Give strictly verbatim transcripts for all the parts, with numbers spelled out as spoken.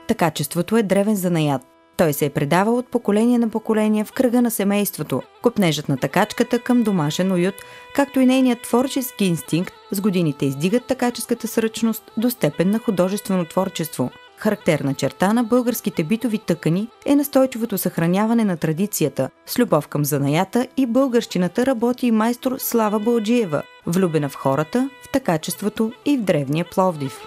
Такачеството е древен занаят. Той се е предавал от поколение на поколение в кръга на семейството. Копнежът на такачката към домашен уют, както и нейният творчески инстинкт, с годините издигат такаческата сръчност до степен на художествено творчество. Характерна черта на българските битови тъкани е настойчивото съхраняване на традицията. С любов към занаята и българщината работи и майстор Слава Балджиева, влюбена в хората, в такачеството и в древния Пловдив.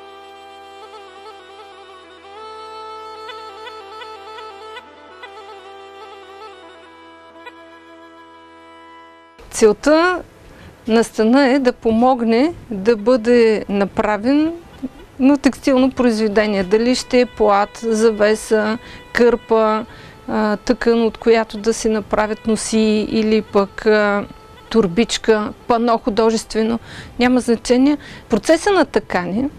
Целта на стана е да помогне да бъде направен на текстилно произведение. Дали ще е плат, завеса, кърпа, тъкан, от която да се направят носи, или пък турбичка, пано художествено. Няма значение. Процесът на тъкане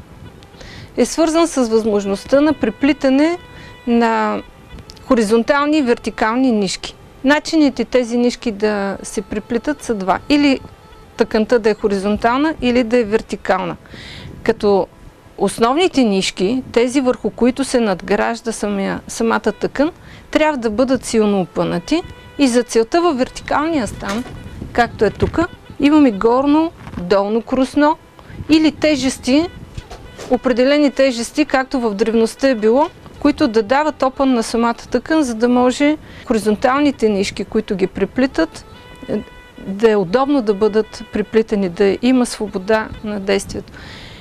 е свързан с възможността на преплитане на хоризонтални и вертикални нишки. Начините тези нишки да се преплитат са два. Или тъканта да е хоризонтална, или да е вертикална. Като основните нишки, тези върху които се надгражда самия, самата тъкан, трябва да бъдат силно опънати и за целта във вертикалния стан, както е тук, имаме горно, долно крусно или тежести, определени тежести, както в древността е било, които да дават опън на самата тъкан, за да може хоризонталните нишки, които ги преплитат, да е удобно да бъдат преплитани, да има свобода на действието.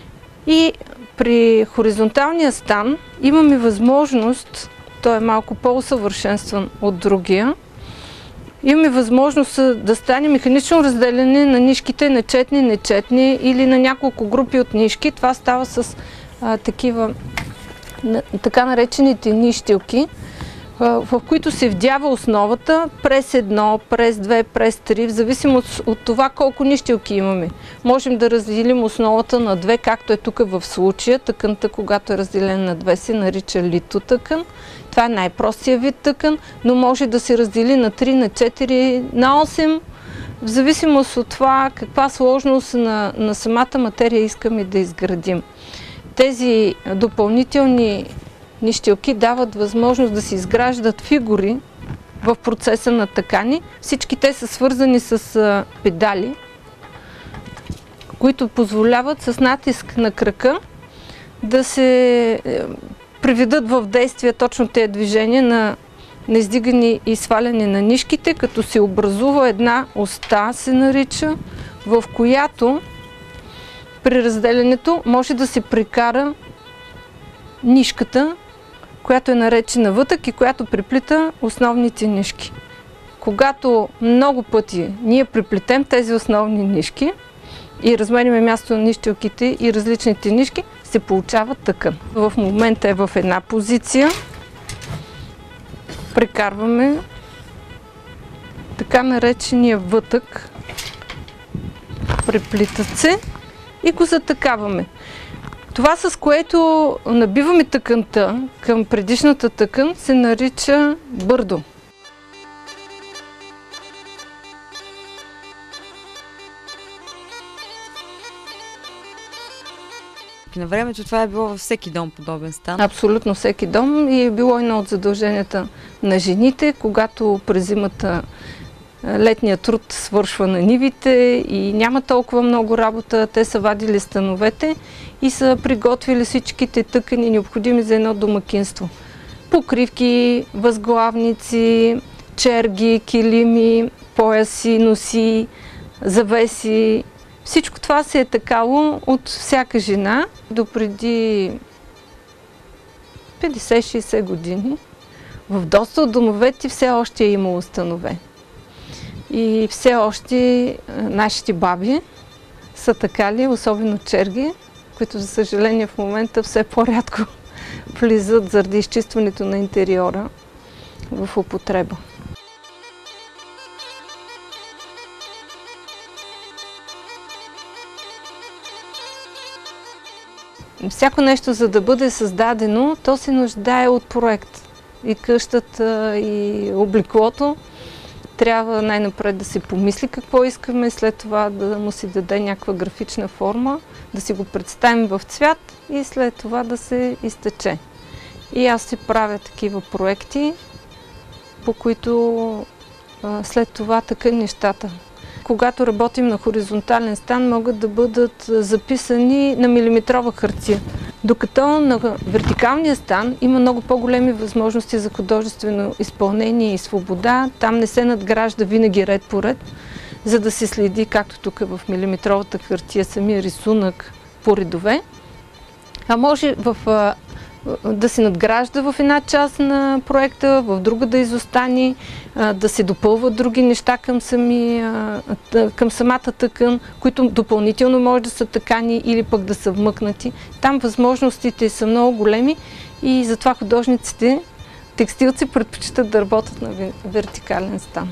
И при хоризонталния стан имаме възможност, той е малко по-усъвършенстван от другия, имаме възможност да стане механично разделяне на нишките на четни, нечетни или на няколко групи от нишки. Това става с а, такива така наречените нищилки, в които се вдява основата през едно, през две, през три, в зависимост от това колко нищилки имаме. Можем да разделим основата на две, както е тук в случая. Тъканта, когато е разделена на две, се нарича литотъкан. Това е най-простия вид тъкан, но може да се раздели на три, на четири, на осем, в зависимост от това каква сложност на, на самата материя искаме да изградим. Тези допълнителни нищилки дават възможност да се изграждат фигури в процеса на тъкани. Всички те са свързани с педали, които позволяват с натиск на крака да се приведат в действие точно тези движения на, на издигане и сваляне на нишките, като се образува една оста, се нарича, в която при разделянето може да се прекара нишката, която е наречена вътък и която преплита основните нишки. Когато много пъти ние преплетем тези основни нишки и размериме място на нищилките и различните нишки, се получава тъкан. В момента е в една позиция. Прекарваме така наречения вътък. Преплитат се и го затъкаваме. Това, с което набиваме тъканта към предишната тъкан, се нарича бърдо. На времето това е било във всеки дом подобен стан? Абсолютно всеки дом и е било едно от задълженията на жените, когато през зимата летният труд свършва на нивите и няма толкова много работа, те са вадили становете и са приготвили всичките тъкани, необходими за едно домакинство. Покривки, възглавници, черги, килими, пояси, носи, завеси. Всичко това се е такало от всяка жена до преди петдесет-шейсет години. В доста от домовете все още е имало станове. И все още нашите баби са такали, особено черги, които за съжаление в момента все по-рядко влизат заради изчистването на интериора в употреба. Всяко нещо, за да бъде създадено, то се нуждае от проект. И къщата, и облеклото. Трябва най-напред да се помисли какво искаме, след това да му се даде някаква графична форма, да си го представим в цвят и след това да се изтече. И аз си правя такива проекти, по които а, след това така нещата. Когато работим на хоризонтален стан, могат да бъдат записани на милиметрова хартия. Докато на вертикалния стан има много по-големи възможности за художествено изпълнение и свобода. Там не се надгражда винаги ред по ред, за да се следи, както тук в милиметровата хартия, самия рисунък по редове. А може в, да се надгражда в една част на проекта, в друга да изостане, да се допълват други неща към, сами, към самата тъкан, които допълнително може да са тъкани или пък да са вмъкнати. Там възможностите са много големи и затова художниците, текстилци предпочитат да работят на вертикален стан.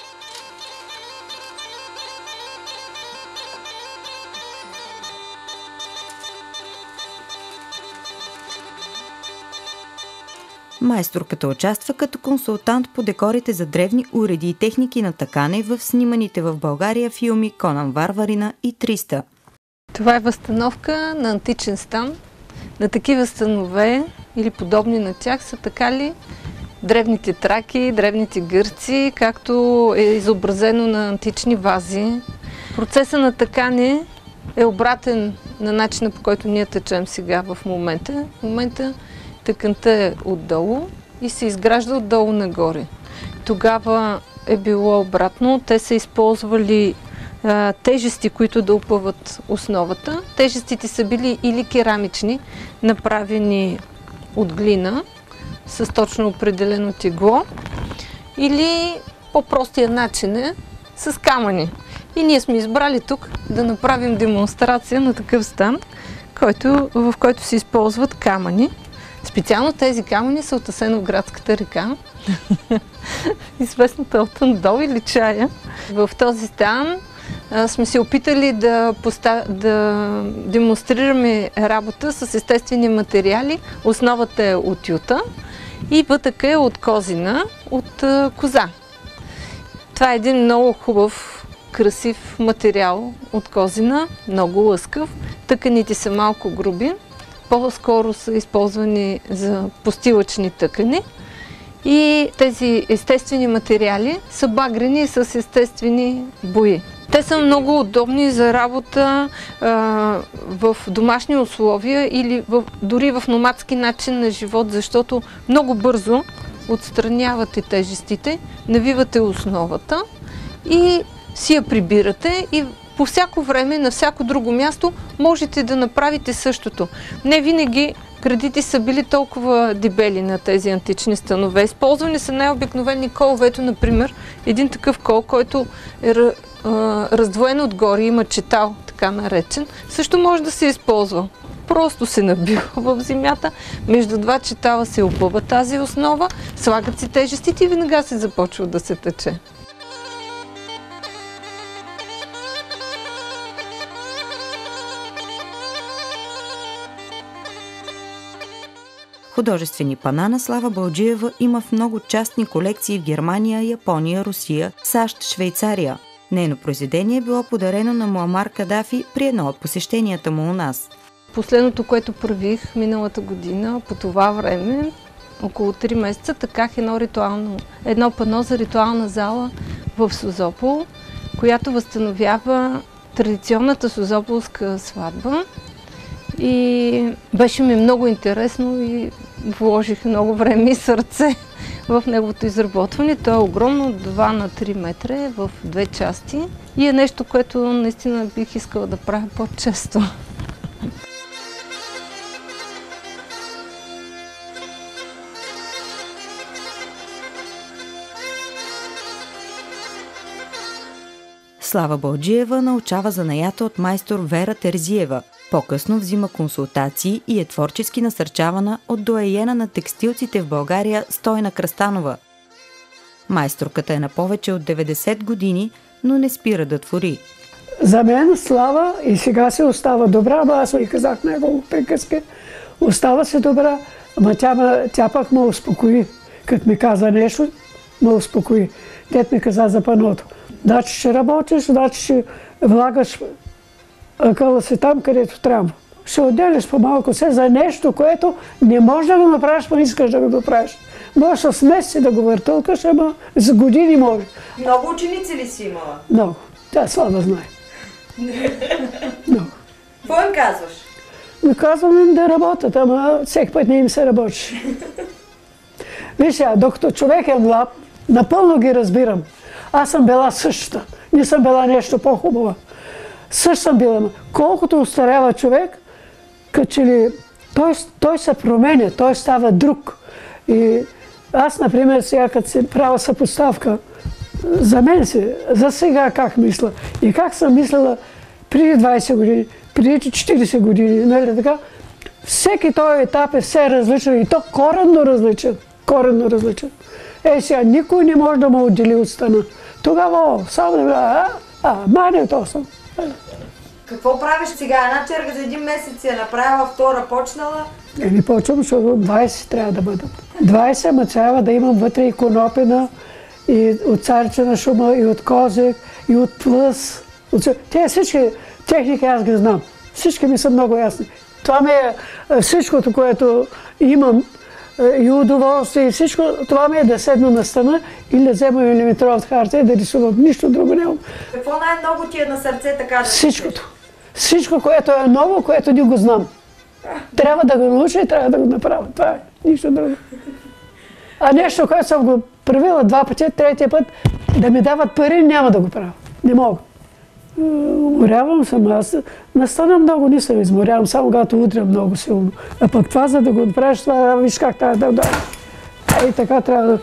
Майсторката участва като консултант по декорите за древни уреди и техники на тъкане в сниманите в България филми Конан Варварина и триста. Това е възстановка на античен стан. На такива станове или подобни на тях са такали древните траки, древните гърци, както е изобразено на антични вази. Процесът на тъкане е обратен на начина, по който ние тъчем сега в момента. В момента тъканта е отдолу и се изгражда отдолу нагоре. Тогава е било обратно. Те са използвали а, тежести, които да опъват основата. Тежестите са били или керамични, направени от глина, с точно определено тегло, или по-простия начин е с камъни. И ние сме избрали тук да направим демонстрация на такъв стан, който, в който се използват камъни. Специално тези камъни са от Асеновградската река, известната от Андол или чая. В този стан а, сме се опитали да, постав... да демонстрираме работа с естествени материали. Основата е от юта и вътъка е от козина, от а, коза. Това е един много хубав, красив материал от козина, много лъскав. Тъканите са малко груби. По-скоро са използвани за постилъчни тъкани и тези естествени материали са багрени с естествени бои. Те са много удобни за работа а, в домашни условия или в, дори в номадски начин на живот, защото много бързо отстранявате тежестите, навивате основата и си я прибирате и по всяко време, на всяко друго място можете да направите същото. Не винаги градите са били толкова дебели на тези антични станове. Използвани са най-обикновени колове. Ето, например, един такъв кол, който е раздвоен отгоре, има четал, така наречен, също може да се използва. Просто се набива в земята, между два четала се опъва тази основа, слагат си тежестите и веднага се започва да се тъче. Художествени пана на Слава Балдjieva има в много частни колекции в Германия, Япония, Русия, САЩ, Швейцария. Нейно произведение е било подарено на Муамар Кадафи при едно от посещенията му у нас. Последното, което правих миналата година, по това време, около три месеца, таках едно, ритуално, едно пано за ритуална зала в Созопол, която възстановява традиционната созополска сватба. И беше ми много интересно и вложих много време и сърце в неговото изработване. То е огромно, два на три метра, в две части и е нещо, което наистина бих искала да правя по-често. Слава Балдjieva научава занаята от майстор Вера Терзиева. По-късно взима консултации и е творчески насърчавана от доайена на текстилците в България Стойна Кръстанова. Майсторката е на повече от деветдесет години, но не спира да твори. За мен Слава и сега се остава добра, ама аз и казах няколко приказки. Остава се добра, ама тя, тя пък ме успокои. Като ми каза нещо, ме успокои. Дет ми каза за паното. Значи ще работиш, значи ще влагаш акъла си там, където трябва. ще отделиш по-малко се за нещо, което не можеш да го направиш, но искаш да го направиш. Можеш с месеци да го въртълкаш, ама за години може. Много ученици ли си имала? Много. Тя Слава знае. Много. Какво им казваш? Ми казвам им да работят, ама всеки път не им се работи. Виж, докато човек е млад, напълно ги разбирам. Аз съм била същата. Не съм била нещо по-хубава. Също съм била. Колкото устарява човек, като че ли той, той се променя, той става друг. И аз, например, сега като си правя съпоставка, за мен си, за сега как мисля и как съм мислила преди двайсет години, преди четирийсет години, нали така, всеки този етап е все различен и то коренно различен. Коренно различен. Е, сега никой не може да ме отдели от стана. Тогава, о, само да а, а, мане, то съм. Какво правиш сега? Една черга за един месец е направила, втора почнала? Е, не почвам, защото двайсет трябва да бъдат. двайсет, ма трябва да имам вътре и конопина, и от царичена шума, и от козек, и от плъс. От... Те всички техники аз ги знам. Всички ми са много ясни. Това ми е всичкото, което имам, и удоволствие, и всичко, това ми е да седна на стана или да взема милиметрова харта и да рисувам. Нищо друго нямам. Какво най-много ти е на сърце така да Всичкото. Всичко, което е ново, което не го знам. Трябва да го науча и трябва да го направя. Това е. Нищо друго. А нещо, което съм го правила два пъти, третия път, да ми дават пари, няма да го правя. Не мога. Уморявам съм. Аз настана много не съм изморявам, само когато удрям много силно. А пък това, за да го направиш, това, виж как трябва да ударя. И така трябва да...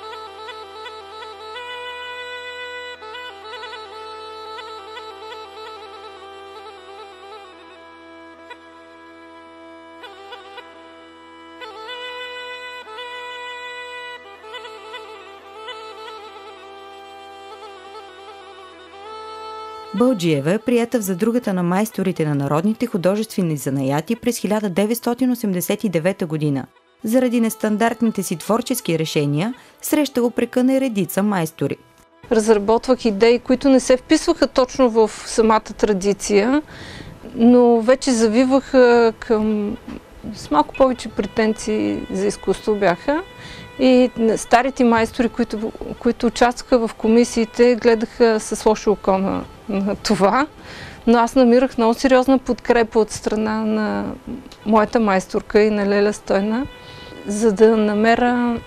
Балджиева е приета в задругата на майсторите на народните художествени занаяти през хиляда деветстотин осемдесет и девета година. Заради нестандартните си творчески решения, среща го прекъне редица майстори. Разработвах идеи, които не се вписваха точно в самата традиция, но вече завиваха към... с малко повече претенции за изкуство бяха. И старите майстори, които, които участваха в комисиите, гледаха с лошо око на, на това. Но аз намирах много сериозна подкрепа от страна на моята майсторка и на Леля Стойна, за да намеря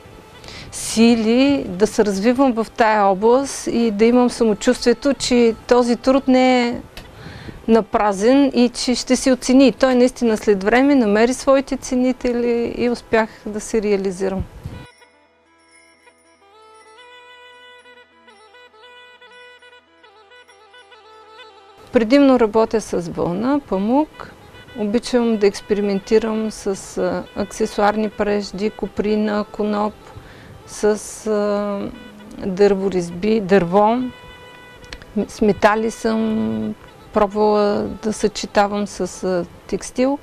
сили да се развивам в тая област и да имам самочувствието, че този труд не е напразен и че ще си оцени. Той наистина след време намери своите ценители и успях да се реализирам. Предимно работя с вълна, памук. Обичам да експериментирам с а, аксесуарни прежди, коприна, коноп, с а, дърворезби, дърво. С метали съм пробвала да съчетавам с а, текстил.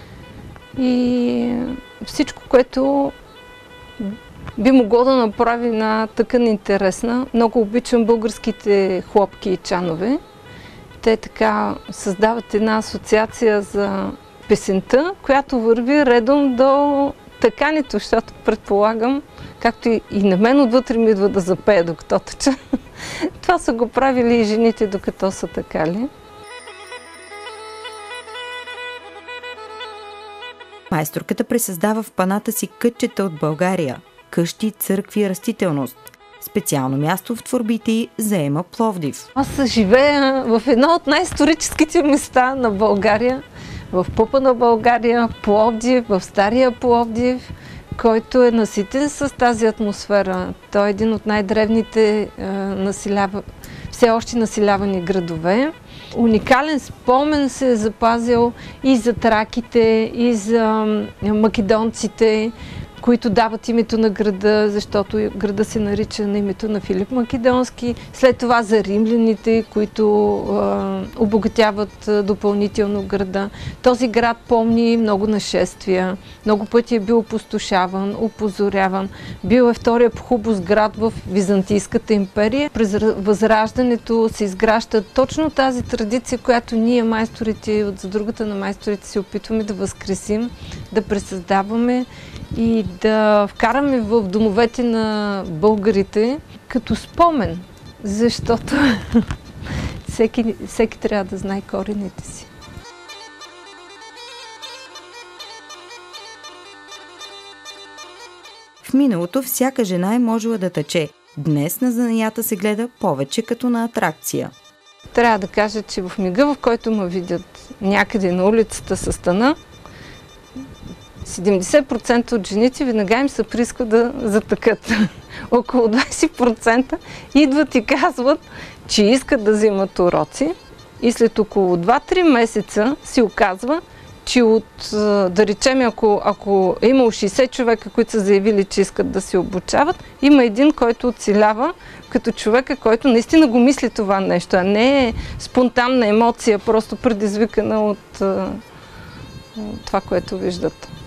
И всичко, което би могло да направи една тъкан интересна. Много обичам българските хлопки и чанове. Те така създават една асоциация за песента, която върви редом до тъкането, защото предполагам, както и на мен отвътре ми идва да запея докато тъча. Това са го правили и жените, докато са тъкали. Майсторката пресъздава в паната си кътчета от България, къщи, църкви и растителност. Специално място в творбите й заема Пловдив. Аз живея в едно от най-историческите места на България, в пъпа на България, Пловдив, в стария Пловдив, който е наситен с тази атмосфера. Той е един от най-древните е, населява... все още населявани градове. Уникален спомен се е запазил и за траките, и за македонците. които дават името на града, защото града се нарича на името на Филип Македонски. След това за римляните, които а, обогатяват а, допълнително града. Този град помни много нашествия, много пъти е бил опустошаван, опозоряван. Бил е втория по хубост град в Византийската империя. През Възраждането се изгражда точно тази традиция, която ние майсторите от задругата на майсторите се опитваме да възкресим, да пресъздаваме и да вкараме в домовете на българите като спомен, защото всеки, всеки трябва да знае корените си. В миналото всяка жена е можела да тъче. Днес на занаята се гледа повече като на атракция. Трябва да кажа, че в мига, в който ме видят някъде на улицата със стана, седемдесет процента от жените веднага им се приска да затъкат. Около двайсет процента идват и казват, че искат да взимат уроци и след около два-три месеца се оказва, че от, да речем, ако, ако е имало шейсет човека, които са заявили, че искат да се обучават, има един, който оцелява като човека, който наистина го мисли това нещо, а не е спонтанна емоция, просто предизвикана от, от това, което виждат.